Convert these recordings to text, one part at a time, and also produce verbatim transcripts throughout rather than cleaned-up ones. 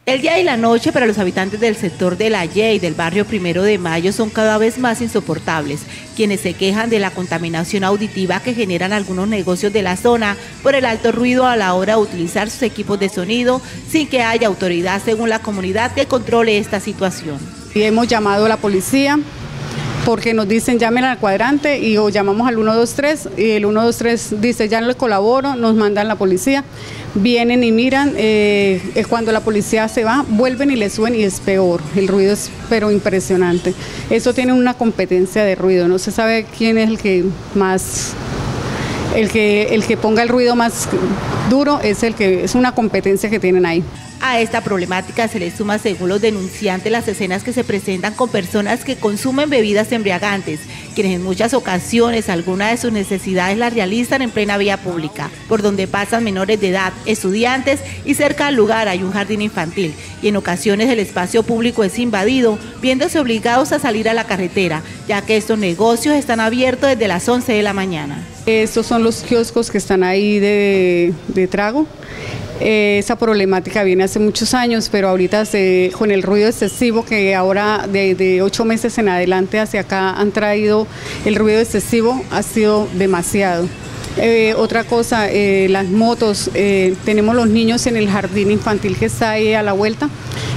El día y la noche para los habitantes del sector de La Ye y del barrio Primero de Mayo son cada vez más insoportables, quienes se quejan de la contaminación auditiva que generan algunos negocios de la zona por el alto ruido a la hora de utilizar sus equipos de sonido sin que haya autoridad según la comunidad que controle esta situación. Y hemos llamado a la policía porque nos dicen llamen al cuadrante y o llamamos al uno dos tres y el uno dos tres dice ya no les colaboro, nos mandan la policía, vienen y miran, eh, cuando la policía se va, vuelven y le suben y es peor, el ruido es pero impresionante. Eso tiene una competencia de ruido, no se sabe quién es el que más, el que, el que ponga el ruido más duro, es el que es una competencia que tienen ahí. A esta problemática se le suma, según los denunciantes, las escenas que se presentan con personas que consumen bebidas embriagantes, quienes en muchas ocasiones algunas de sus necesidades las realizan en plena vía pública, por donde pasan menores de edad, estudiantes y cerca al lugar hay un jardín infantil y en ocasiones el espacio público es invadido, viéndose obligados a salir a la carretera, ya que estos negocios están abiertos desde las once de la mañana. Estos son los kioscos que están ahí de, de trago. Eh, esa problemática viene hace muchos años, pero ahorita se, con el ruido excesivo que ahora de, de ocho meses en adelante hacia acá han traído, el ruido excesivo ha sido demasiado. Eh, otra cosa, eh, las motos, eh, tenemos los niños en el jardín infantil que está ahí a la vuelta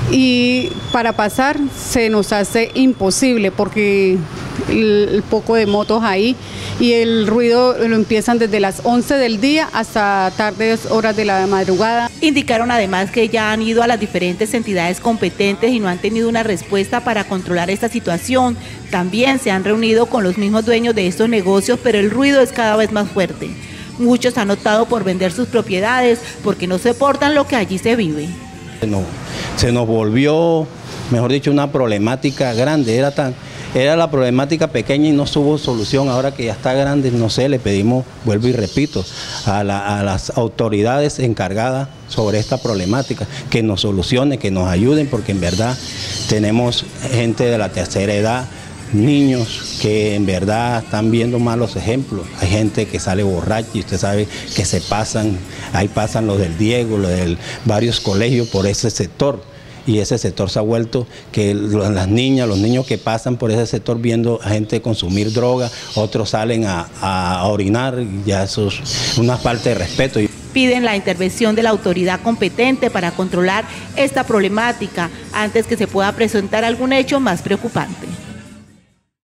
y para pasar se nos hace imposible porque el, el poco de motos ahí y el ruido lo empiezan desde las once del día hasta tardes horas de la madrugada. Indicaron además que ya han ido a las diferentes entidades competentes y no han tenido una respuesta para controlar esta situación. También se han reunido con los mismos dueños de estos negocios, pero el ruido es cada vez más fuerte. Muchos han optado por vender sus propiedades porque no soportan lo que allí se vive. No, se nos volvió, mejor dicho, una problemática grande, era tan, era la problemática pequeña y no tuvo solución. Ahora que ya está grande, no sé, le pedimos, vuelvo y repito, a, la, a las autoridades encargadas sobre esta problemática, que nos solucione, que nos ayuden, porque en verdad tenemos gente de la tercera edad, niños que en verdad están viendo malos ejemplos. Hay gente que sale borracha y usted sabe que se pasan, ahí pasan los del Diego, los de varios colegios por ese sector. Y ese sector se ha vuelto que las niñas, los niños que pasan por ese sector viendo a gente consumir droga, otros salen a, a orinar, y ya eso es una falta de respeto. Piden la intervención de la autoridad competente para controlar esta problemática antes que se pueda presentar algún hecho más preocupante.